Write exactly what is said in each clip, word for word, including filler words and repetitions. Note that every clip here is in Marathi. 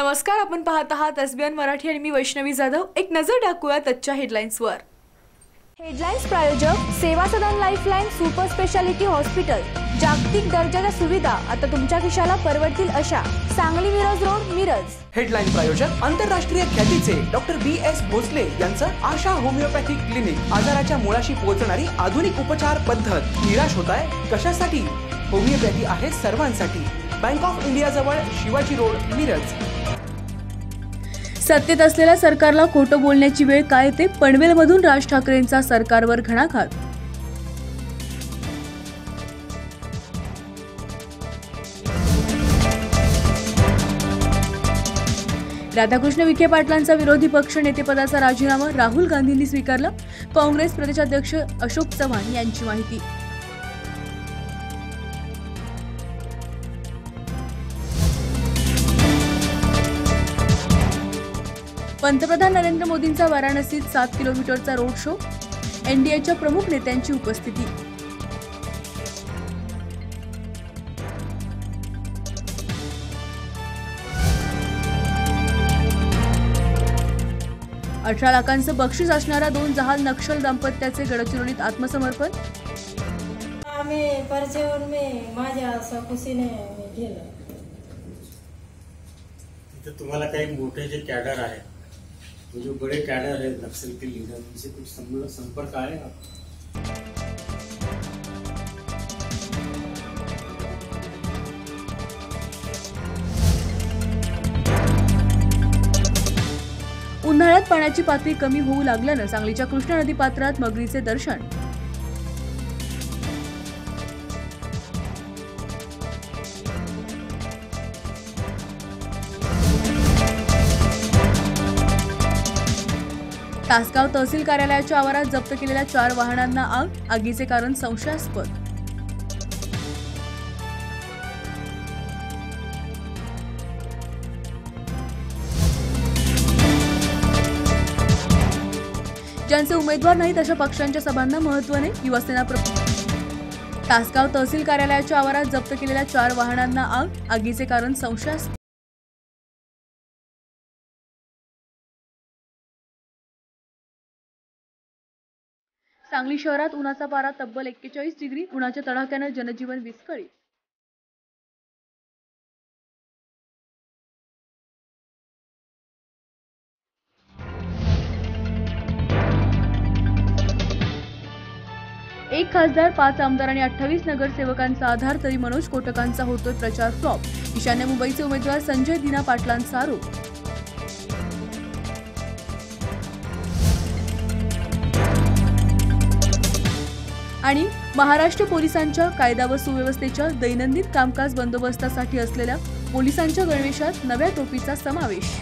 नमस्कार, आपण पाहत आहात एसबीएन मराठी आणि मी वैष्णवी जाधव। एक नजर टाकूया आजच्या हेडलाईन्सवर। हेडलाईन्स प्रायोजक Seva Sadan lifeline super speciality hospital. जागतिक दर्जाच्या सुविधा आता तुमच्या खिशाला परवडतील अशा। सांगली मिरज रोड, मिरज। हेडलाईन प्रायोजक आंतरराष्ट्रीय ख्यातीचे डॉक्टर बी एस भोसले यांचं आशा होमिओपॅथिक क्लिनिक। आजाराच्या मुळाशी पोहोचणारी आधुनिक उपचार पद्धत। निराश होताय कशासाठी? होमिओपॅथी आहे सर्वांसाठी। बँक ऑफ इंडिया जवळ शिवाजी रोड, मिरज। सत्तेत असलेल्या सरकारला खोटं बोलण्याची वेळ काय येते? पनवेलमधून राज ठाकरेंचा सरकारवर घणाघात। राधाकृष्ण विखे पाटलांचा विरोधी पक्ष नेतेपदाचा राजीनामा राहुल गांधींनी स्वीकारला। काँग्रेस प्रदेशाध्यक्ष अशोक चव्हाण यांची माहिती। पंतप्रधान नरेंद्र मोदींचा वाराणसीत सात किलोमीटरचा रोड शो। एनडीएच्या प्रमुख नेत्यांची उपस्थिती। अठरा लाखांचं बक्षीस असणारा दोन जहाल नक्षल दाम्पत्याचे गडचिरोलीत आत्मसमर्पण। आम्ही परिचयावर मी माझ्या खुशीने गेलो। इथे तुम्हाला काही मोठे जे कॅडर आहे, जो बड़े कैडर है नक्सल के लीडर, उनसे कुछ संपर्क आएगा? उन्हाळ्यात पाण्याची पातळी कमी होऊ लागल्यानं सांगलीच्या कृष्णा नदी पात्रात मगरीचे दर्शन। तासगाव तहसील कार्यालयाच्या आवारात जप्त केलेल्या चार वाहनांना आग। आगीचे कारण संशयास्पद। ज्यांचे उमेदवार नाहीत अशा पक्षांच्या सभांना महत्त्व नाही। युवासेना तासगाव तहसील कार्यालयाच्या आवारात जप्त केलेल्या चार वाहनांना आग। आगीचे कारण संशयास्पद। सांगली शहरात उन्हाचा पारा तब्बल एक्केचाळीस डिग्री। उन्हाच्या तडाख्याने जनजीवन विस्कळीत। एक खासदार, पाच आमदार आणि अठ्ठावीस नगरसेवकांचा आधार, तरी मनोज कोटकांचा होतोय प्रचार फ्लॉप। ईशान्य मुंबईचे उमेदवार संजय दिना पाटलांचा आरोप। आणि महाराष्ट्र पोलिसांच्या कायदा व सुव्यवस्थेच्या दैनंदिन कामकाज बंदोबस्तासाठी असलेल्या पोलिसांच्या गणवेशात नव्या टोपीचा समावेश।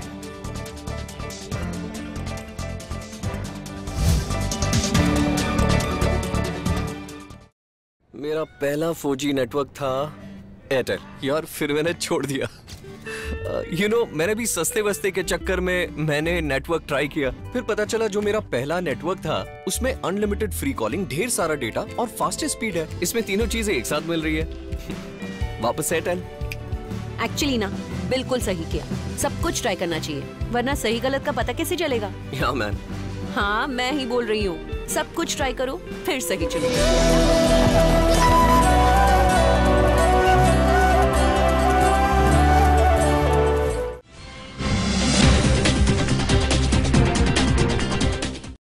मेरा पहला फोर जी नेटवर्क था एयरटेल, यार फिर मैंने छोड़ दिया। यू नो मैंने भी सस्ते वस्ते के चक्कर में मैंने नेटवर्क ट्राई किया, फिर पता चला जो मेरा पहला नेटवर्क था उसमें अनलिमिटेड फ्री कॉलिंग, ढेर सारा डेटा और फास्टेस्ट स्पीड है। इसमें तीनों चीजें एक साथ मिल रही है। वापस एयरटेल। एक्चुअली ना बिल्कुल सही किया, सब कुछ ट्राई करना चाहिए, वरना सही गलत का पता कैसे चलेगा? या मैन। हाँ मैं ही बोल रही हूँ, सब कुछ ट्राई करो फिर सही चलो।